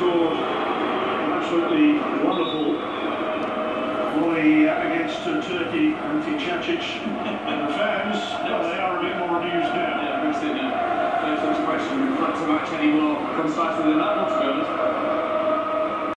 scored an absolutely wonderful volley against Turkey, Ante Čačić. And the fans, well, they are a bit more amused now. Yeah, I've never seen a those expression reflect a match any more concisely than that one, to be honest.